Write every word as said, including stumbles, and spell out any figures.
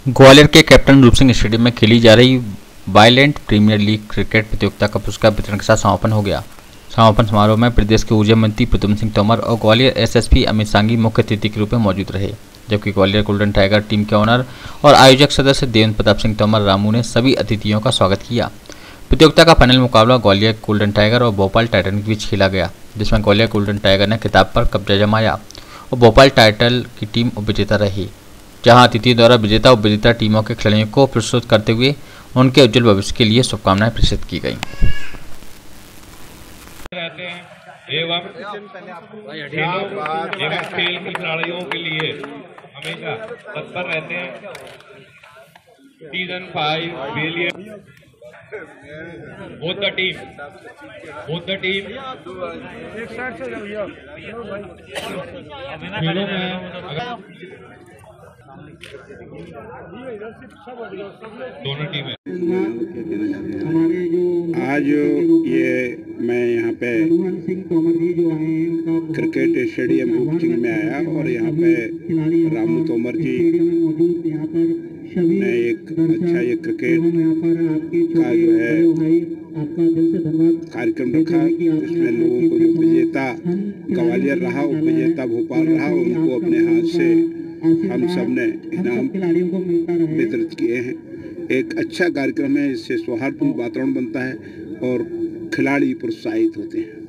ग्वालियर के कैप्टन रूप सिंह स्टेडियम में खेली जा रही वायलेंट प्रीमियर लीग क्रिकेट प्रतियोगिता का पुरस्कार वितरण के साथ समापन हो गया। समापन समारोह में प्रदेश के ऊर्जा मंत्री प्रद्युम्न सिंह तोमर और ग्वालियर एसएसपी अमित सांघी मुख्य अतिथि के रूप में मौजूद रहे, जबकि ग्वालियर गोल्डन टाइगर टीम के ओनर और आयोजक सदस्य देवेंद्र प्रताप सिंह तोमर रामू ने सभी अतिथियों का स्वागत किया। प्रतियोगिता का फाइनल मुकाबला ग्वालियर गोल्डन टाइगर और भोपाल टाइटन के बीच खेला गया, जिसमें ग्वालियर गोल्डन टाइगर ने खिताब पर कब्जा जमाया और भोपाल टाइटन की टीम उपविजेता रही, जहां अतिथियों द्वारा विजेता और विजेता टीमों के खिलाड़ियों को पुरस्कृत करते हुए उनके उज्जवल भविष्य के लिए शुभकामनाएं प्रेषित की गईं। रहते हैं एवं एवं खेल की खिलाड़ियों के लिए हमेशा तत्पर रहते हैं। Season five William both the team both the team खेलों में दोनों टीमें। आज ये मैं यहाँ पे क्रिकेट स्टेडियम रूप सिंह में आया और यहाँ पे रामू तोमर जी ने एक अच्छा ये क्रिकेट का जो है कार्यक्रम रखा, जिसमें लोगों को जो विजेता ग्वालियर रहा, विजेता भोपाल रहा, उनको अपने हाथ से हम सब ने इनाम वितरित किए हैं। एक अच्छा कार्यक्रम है, इससे सौहार्दपूर्ण वातावरण बनता है और खिलाड़ी प्रोत्साहित होते हैं।